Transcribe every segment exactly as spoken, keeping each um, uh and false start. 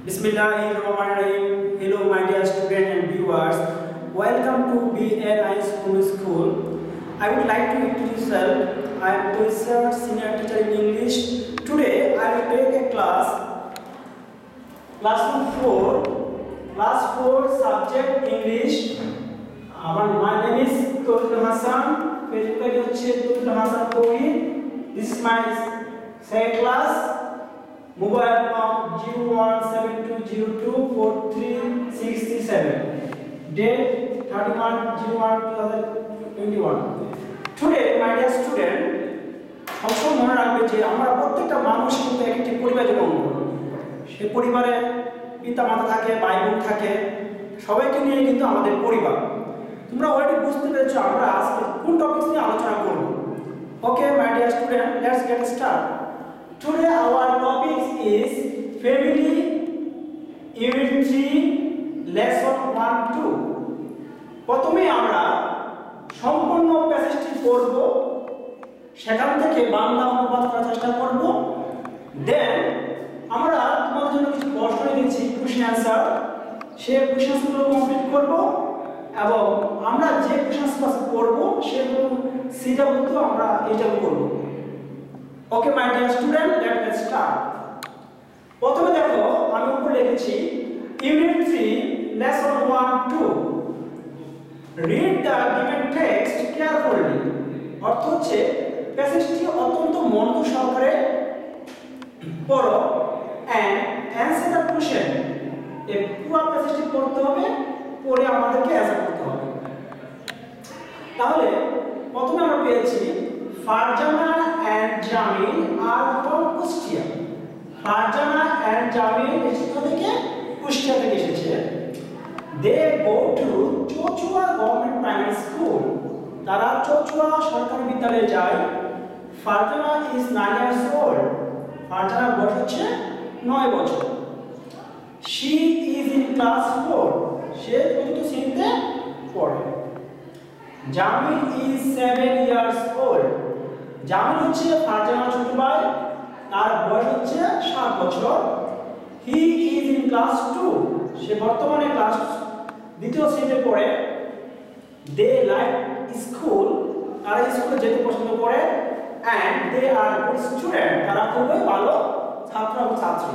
Bismillahirrahmanirrahim. Hello, my dear students and viewers. Welcome to B N I School School. I would like to introduce myself. I am Tuisar, senior teacher in English. Today, I will take a class, class four, class four subject English. Our, my name is Tawhid Hassan. Facebook I D হচ্ছে Tawhid Hassan Tawhid. This is my second class. Mobile number zero one seven two zero two four three six seven. Date thirty-one zero one twenty twenty-one. Today, my dear student, সবসময় মনে রাখবে যে আমরা প্রত্যেকটা মানুষ কিন্তু একটি পরিবার জীবন করি। সেই পরিবারে পিতা মাতা থাকে, ভাই বোন থাকে, সবাইকে নিয়ে কিন্তু আমাদের পরিবার। তোমরা অলরেডি বুঝতে পেরেছো আমরা আজকে কোন টপিকস নিয়ে আলোচনা করব। ওকে my dear student, let's get start. Today our topic is family unit three lesson one two. প্রথমে আমরা সম্পূর্ণ প্যাসেজটি পড়ব, সেখান থেকে বাংলা অনুবাদ করার চেষ্টা করব। দেন আমরা তোমাদের জন্য কিছু প্রশ্ন দিচ্ছি, কোশ্চেন অ্যানসার, সেই কোশ্চেন অ্যানসারগুলো কমপ্লিট করব এবং আমরা যে কোশ্চেন অ্যানসার পড়ব সেগুলো সিলেবাস আমরা এটা করব। Okay my dear student, let us start. প্রথমে দেখো আমি উপরে লিখেছি unit three lesson one two. Read the given text carefully. অর্থ হচ্ছে প্যাসেজটি অত্যন্ত মনোযোগ সহকারে পড়ো এন্ড অ্যানসার দ্য কোশ্চেন। এই পুরো প্যাসেজটি পড়তে হবে, পড়ে আমাদেরকে অ্যানসার করতে হবে। তাহলে প্রথমে আমরা পেয়েছি Farjana and Jamil are from Kustia. Farjana and Jamil এসেছে থেকে কুষ্টিয়া থেকে এসেছে। They go to Chochua Government Primary School. তারা চচুয়া সরকারি বিদ্যালয়ে যায়। Farjana is nine years old. Farjana বয়স হচ্ছে নয় বছর। She is in class four. সে চতুর্থ শ্রেণীতে পড়ে। Jamil is seven years old. Jamil হচ্ছে ফারজানার ছোট ভাই, তার বয়স হচ্ছে সাত বছর। He is in class two, সে বর্তমানে ক্লাস দ্বিতীয় শ্রেণীতে পড়ে। দে লাইক স্কুল, তারা স্কুলে যেতে পছন্দ করে। And they are good student, তারা খুবই ভালো ছাত্র এবং ছাত্রী।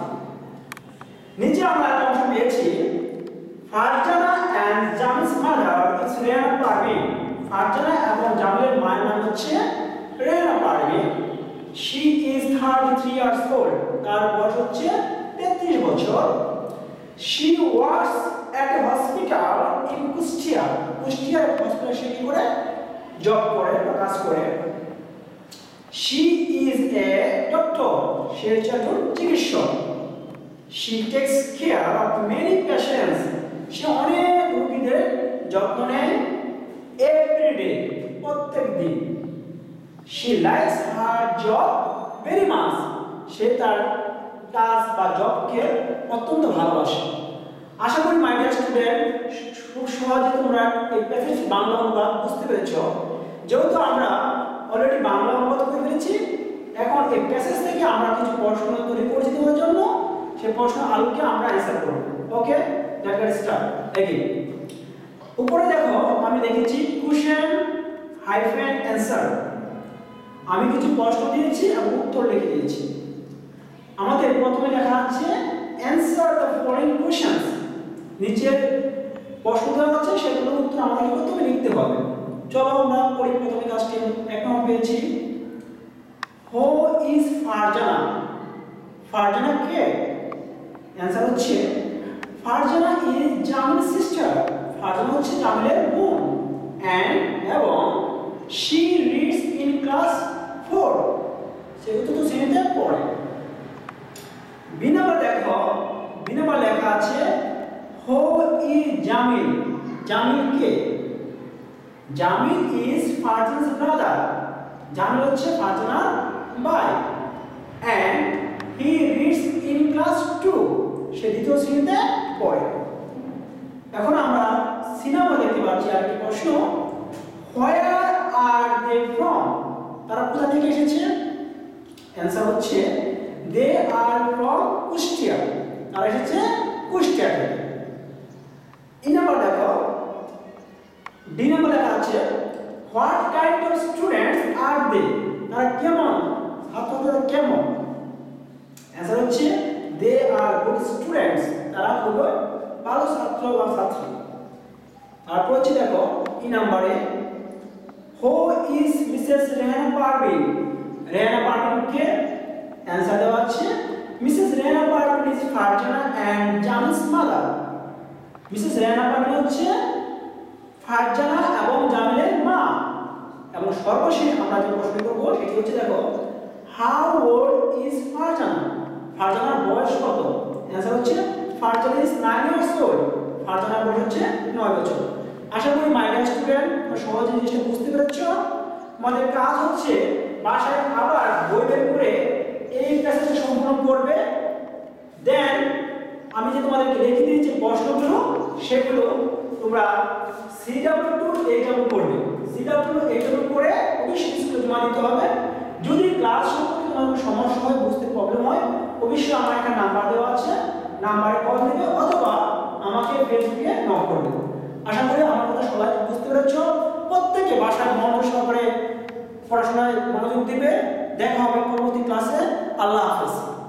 নিচে আমরা একটা অংশ পেয়েছি Farzana and Jamil's mother is Rehana Parvin. Farzana এবং জামিলের মায়ের নাম হচ্ছে Rehana Parvin. She is thirty-three years old, তার বয়স হচ্ছে তেত্রিশ বছর। She works at a hospital in Kushtia, কুষ্টিয়ার হসপিটালে সে কি করে জব করে বা কাজ করে। শি ইজ এ ডক্টর, সে হচ্ছে একজন চিকিৎসক। She takes care of many patients, সে অনেক রোগীদের যত্ন নেয় এভরিডে, প্রত্যেক দিন। She likes her job very much. সে তার কাজ বা জবকে অত্যন্ত ভালোবাসে। আশা করি মাই ডিয়ার স্টুডেন্ট খুব সহজে তোমরা এই প্যাসেজ বাংলা অনুবাদ বুঝতে পেরেছো। যেহেতু আমরা অলরেডি বাংলা অনুবাদ করে ফেলেছি, এখন এই প্যাসেজ থেকে আমরা কিছু প্রশ্ন তৈরি করেছি তোমাদের জন্য, সেই প্রশ্ন আলোকে আমরা অ্যানসার করব। Okay, let's get start again. উপরে দেখো আমি লিখেছি কোশ্চেন হাইফেন অ্যানসার। আমি কিছু প্রশ্ন দিয়েছি এবং উত্তর লিখে দিয়েছি। আমাদের প্রথমে লেখা আছে অ্যানসার দ্য ফলোইং কোশ্চেনস। নিচে প্রশ্ন দেওয়া আছে, সেগুলোর উত্তর আমাদের প্রথমে লিখতে হবে। চলো আমরা পড়ি প্রথমে কাজটি। এক নম্বর পেয়েছি হু ইজ ফারজানা। ফারজানা কে? অ্যানসার হচ্ছে ফারজানা ইজ জামিলস সিস্টার। ফারজানা হচ্ছে জামিলের বোন। এন্ড এবং she reads in class four, সে চতুর্থ শ্রেণীতে পড়ে। বি নাম্বার দেখো, বি নাম্বার লেখা আছে হু ইজ জামিল। জামিল কে? Jamil is Farzana's brother. জামিল হচ্ছে ফারজানার ভাই। And he reads in class two, সে দ্বিতীয় শ্রেণীতে পড়ে। এখন আমরা সি নাম্বার দেখতে পাচ্ছি আরেকটি প্রশ্ন, where are they from? তারা কোথা থেকে এসেছে? অ্যানসার হচ্ছে they are from কুষ্টিয়া। তারা এসেছে কুষ্টিয়া থেকে। এই নাম্বার দেখো, ডি নাম্বার লেখা আছে what kind of students are they, তারা কেমন ছাত্ররা কেমন? অ্যান্সার হচ্ছে দে আর গুড স্টুডেন্টস, তারা হলো ভালো ছাত্র বা ছাত্রী। তারপর হচ্ছে দেখো ই নাম্বারে who is Mrs Rehana Parvin, Rehana Parvin কে? অ্যান্সার দেওয়া আছে Mrs Rehana Parvin is Farzana and Jamil's mother. Mrs Rehana Parvin হচ্ছে ফারজানা এবং জামিলের মা। এবং সর্বশেষ আমরা যে প্রশ্ন করব সেটি হচ্ছে দেখো হাউ ওল্ড ইজ ফারজানা, ফারজানার বয়স কত? অ্যান্সার হচ্ছে Farzana is nine years old, ফারজানার বয়স হচ্ছে নয় বছর। আশা করি মাই ডিয়ার স্টুডেন্ট সহজে জিনিসটা বুঝতে পেরেছো। আমাদের কাজ হচ্ছে বাসায় আবার বই বের করে এই প্যাসেজটা সম্পূর্ণ করবে। দেন আমি যে তোমাদেরকে লিখে দিয়েছি প্রশ্নগুলো সেগুলো তোমরা C W to H W করবে, C W to H W করে অবশ্যই স্কুলে জমা দিতে হবে। যদি ক্লাস সম্পর্কে তোমার কোনো সমস্যা হয়, বুঝতে প্রবলেম হয়, অবশ্যই আমার একটা নাম্বার দেওয়া আছে, নাম্বারে কল দিবে অথবা আমাকে ফেসবুকে নক করবে। আশা করি আমার কথা সবাই বুঝতে পেরেছো। প্রত্যেকে বাসায় মন সহকারে পড়াশোনায় মনোযোগ দিবে। দেখা হবে পরবর্তী ক্লাসে। আল্লাহ হাফেজ।